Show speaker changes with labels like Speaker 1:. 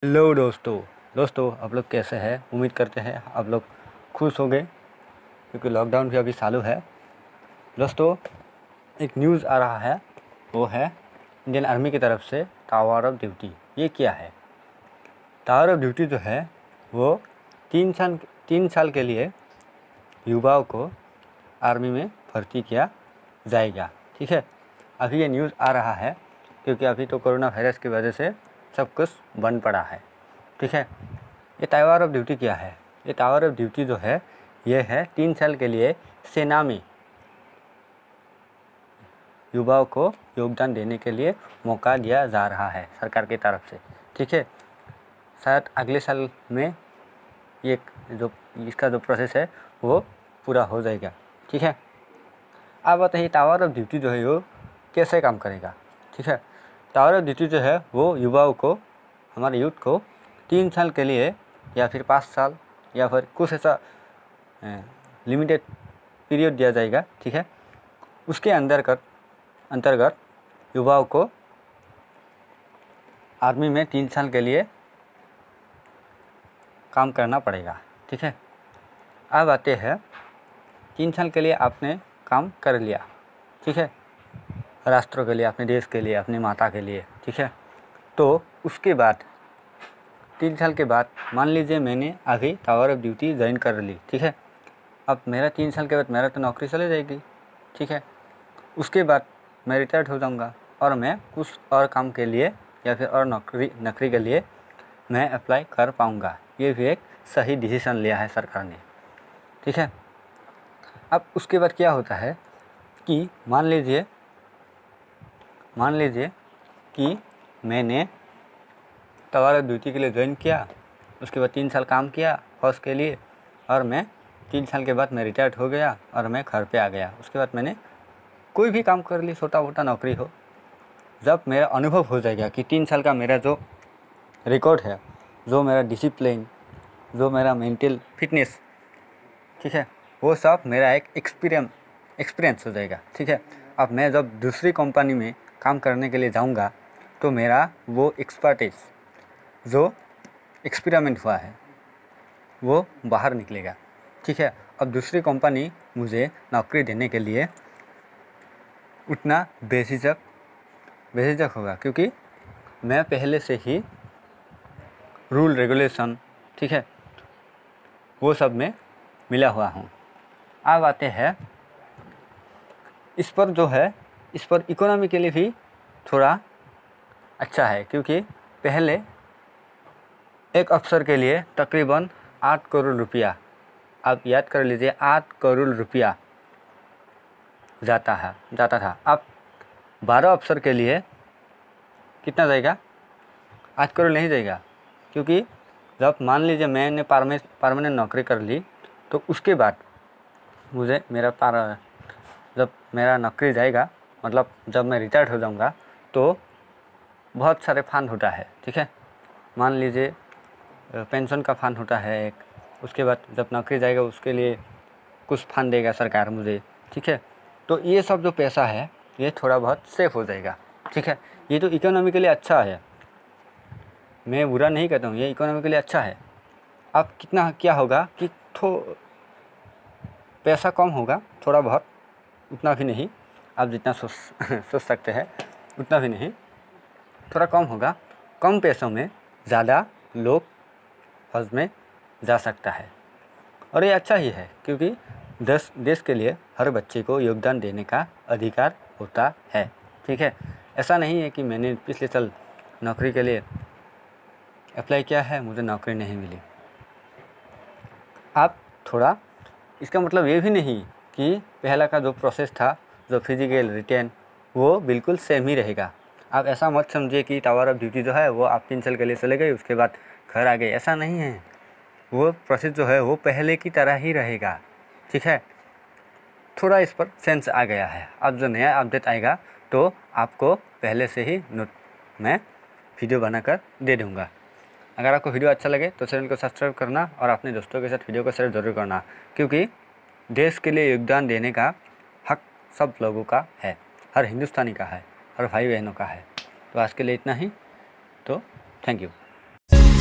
Speaker 1: Hello दोस्तों आप लोग कैसे हैं। उम्मीद करते हैं आप लोग खुश हो गए क्योंकि लॉकडाउन भी अभी चालू है। दोस्तों एक न्यूज़ आ रहा है, वो है इंडियन आर्मी की तरफ से टावर ऑफ ड्यूटी। ये क्या है? टावर ऑफ ड्यूटी जो है वो तीन साल के लिए युवाओं को आर्मी में भर्ती किया जाएगा। ठीक है, अभी ये न्यूज़ आ रहा है क्योंकि अभी तो कोरोना वायरस की वजह से सब कुछ बंद पड़ा है। ठीक है, ये टावर ऑफ ड्यूटी क्या है? ये टावर ऑफ ड्यूटी जो है ये है 3 साल के लिए सेना में युवाओं को योगदान देने के लिए मौका दिया जा रहा है सरकार की तरफ से। ठीक है, शायद अगले साल में ये इसका जो प्रोसेस है वो पूरा हो जाएगा। ठीक है, अब बताइए टावर ऑफ ड्यूटी जो है वो कैसे काम करेगा। ठीक है, टावर ऑफ ड्यूटी जो है वो युवाओं को, हमारे यूथ को 3 साल के लिए या फिर 5 साल या फिर कुछ ऐसा लिमिटेड पीरियड दिया जाएगा। ठीक है, उसके अंतर्गत युवाओं को आर्मी में 3 साल के लिए काम करना पड़ेगा। ठीक है, अब आते हैं 3 साल के लिए आपने काम कर लिया। ठीक है, राष्ट्र के लिए, अपने देश के लिए, अपनी माता के लिए। ठीक है, तो उसके बाद 3 साल के बाद मान लीजिए मैंने अभी टावर ऑफ ड्यूटी ज्वाइन कर ली। ठीक है, अब मेरा 3 साल के बाद मेरा तो नौकरी चली जाएगी। ठीक है, उसके बाद मैं रिटायर्ड हो जाऊंगा और मैं कुछ और काम के लिए या फिर और नौकरी के लिए मैं अप्लाई कर पाऊंगा। ये भी एक सही डिसीजन लिया है सरकार ने। ठीक है, अब उसके बाद क्या होता है कि मान लीजिए कि मैंने टावर ऑफ ड्यूटी के लिए ज्वाइन किया, उसके बाद 3 साल काम किया फौज के लिए और मैं 3 साल के बाद मैं रिटायर्ड हो गया और मैं घर पे आ गया। उसके बाद मैंने कोई भी काम कर ली, छोटा मोटा नौकरी हो। जब मेरा अनुभव हो जाएगा कि 3 साल का मेरा जो रिकॉर्ड है, जो मेरा डिसिप्लिन, जो मेरा मेंटल फिटनेस, ठीक है, वो सब मेरा एक एक्सपीरियंस हो जाएगा। ठीक है, अब मैं जब दूसरी कंपनी में काम करने के लिए जाऊंगा तो मेरा वो एक्सपर्टीज, जो एक्सपेरिमेंट हुआ है, वो बाहर निकलेगा। ठीक है, अब दूसरी कंपनी मुझे नौकरी देने के लिए उतना बेझिझक होगा क्योंकि मैं पहले से ही रूल रेगुलेशन, ठीक है, वो सब में मिला हुआ हूँ। अब आते हैं इस पर इकोनॉमी के लिए भी थोड़ा अच्छा है क्योंकि पहले एक अफसर के लिए तकरीबन 8 करोड़ रुपया, आप याद कर लीजिए, 8 करोड़ रुपया जाता था। अब 12 अफसर के लिए कितना जाएगा? 8 करोड़ नहीं जाएगा क्योंकि जब मान लीजिए मैंने परमानेंट नौकरी कर ली तो उसके बाद मुझे जब मेरा नौकरी जाएगा, मतलब जब मैं रिटायर्ड हो जाऊंगा, तो बहुत सारे फंड होता है। ठीक है, मान लीजिए पेंशन का फंड होता है एक, उसके बाद जब नौकरी जाएगा उसके लिए कुछ फंड देगा सरकार मुझे। ठीक है, तो ये सब जो पैसा है ये थोड़ा बहुत सेफ हो जाएगा। ठीक है, ये तो इकोनॉमी के लिए अच्छा है, मैं बुरा नहीं कहता हूँ, ये इकोनॉमी के लिए अच्छा है। अब कितना क्या होगा कि पैसा कम होगा, थोड़ा बहुत, उतना भी नहीं, आप जितना सोच सकते हैं उतना भी नहीं, थोड़ा कम होगा। कम पैसों में ज़्यादा लोग फौज में जा सकता है और ये अच्छा ही है क्योंकि देश के लिए हर बच्चे को योगदान देने का अधिकार होता है। ठीक है, ऐसा नहीं है कि मैंने पिछले साल नौकरी के लिए अप्लाई किया है, मुझे नौकरी नहीं मिली। आप थोड़ा, इसका मतलब ये भी नहीं कि पहला का जो प्रोसेस था, जो फिजिकल रिटेन, वो बिल्कुल सेम ही रहेगा। आप ऐसा मत समझिए कि टावर ऑफ ड्यूटी जो है वो आप 3 साल के लिए चले गए, उसके बाद घर आ गए, ऐसा नहीं है। वो प्रोसेस जो है वो पहले की तरह ही रहेगा। ठीक है, थोड़ा इस पर सेंस आ गया है। अब जो नया अपडेट आएगा तो आपको पहले से ही मैं वीडियो बनाकर दे दूँगा। अगर आपको वीडियो अच्छा लगे तो चैनल को सब्सक्राइब करना और अपने दोस्तों के साथ वीडियो को शेयर ज़रूर करना क्योंकि देश के लिए योगदान देने का हक सब लोगों का है, हर हिंदुस्तानी का है, हर भाई बहनों का है। तो आज के लिए इतना ही, तो थैंक यू।